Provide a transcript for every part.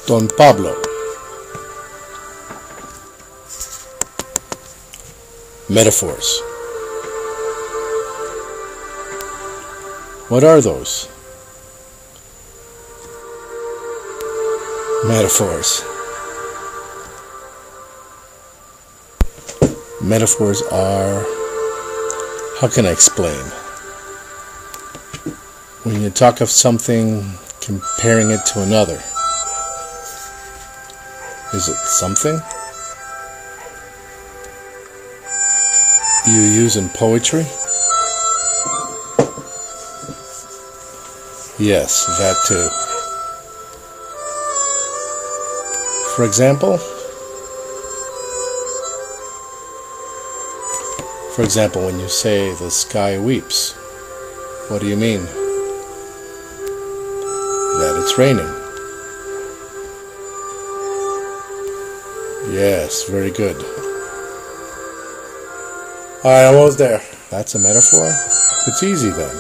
Don Pablo. Metaphors. What are those? Metaphors. Metaphors are, how can I explain? When you talk of something, comparing it to another, is it something you use in poetry? Yes, that too. For example, when you say the sky weeps, what do you mean? That it's raining. Yes, very good. Alright, almost there. That's a metaphor? It's easy then.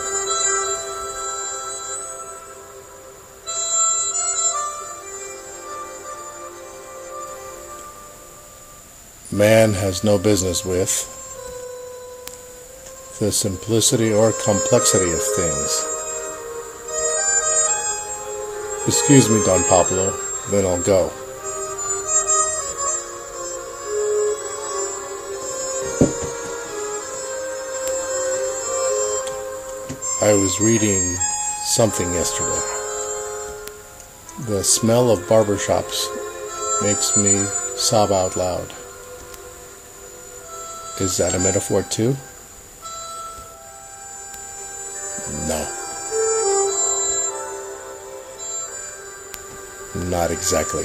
Man has no business with the simplicity or complexity of things. Excuse me, Don Pablo, then I'll go. I was reading something yesterday. The smell of barbershops makes me sob out loud. Is that a metaphor too? No. Not exactly.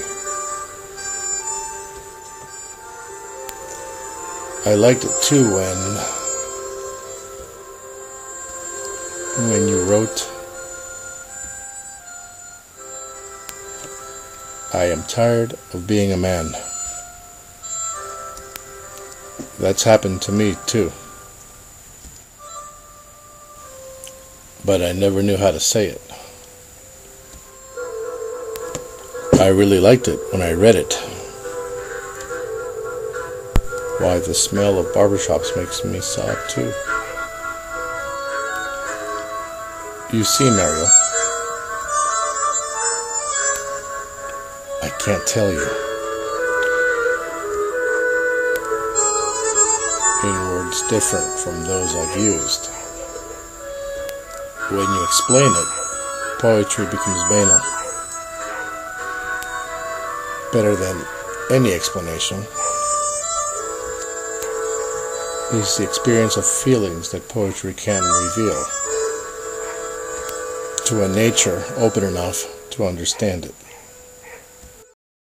I liked it too when you wrote, I am tired of being a man. That's happened to me too. But I never knew how to say it. I really liked it when I read it. Why, the smell of barbershops makes me sob too. You see, Mario, I can't tell you in words different from those I've used. When you explain it, poetry becomes banal. Better than any explanation is the experience of feelings that poetry can reveal to a nature open enough to understand it.